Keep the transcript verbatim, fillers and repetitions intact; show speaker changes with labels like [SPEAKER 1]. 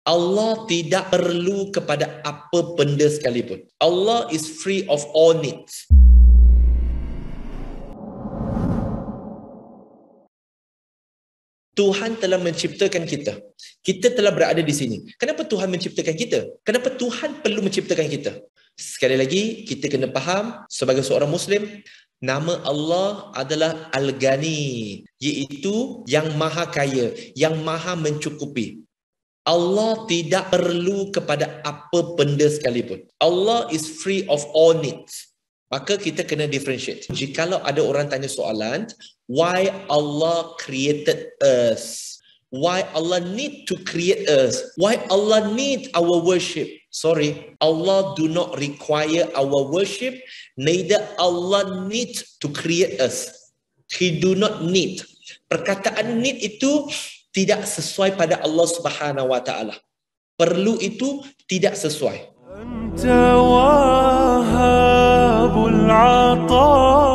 [SPEAKER 1] Allah tidak perlu kepada apa benda sekalipun. Allah is free of all needs. Tuhan telah menciptakan kita. Kita telah berada di sini. Kenapa Tuhan menciptakan kita? Kenapa Tuhan perlu menciptakan kita? Sekali lagi, kita kena faham sebagai seorang Muslim, nama Allah adalah Al-Ghani, iaitu yang maha kaya, yang maha mencukupi. Allah tidak perlu kepada apa benda sekalipun. Allah is free of all needs. Maka kita kena differentiate. Jikalau ada orang tanya soalan, why Allah created us? Why Allah need to create us? Why Allah need our worship? Sorry, Allah do not require our worship, neither Allah need to create us. He do not need. Perkataan need itu tidak sesuai pada Allah Subhanahu wa taala. Perlu itu tidak sesuai. Anta wahabul ata.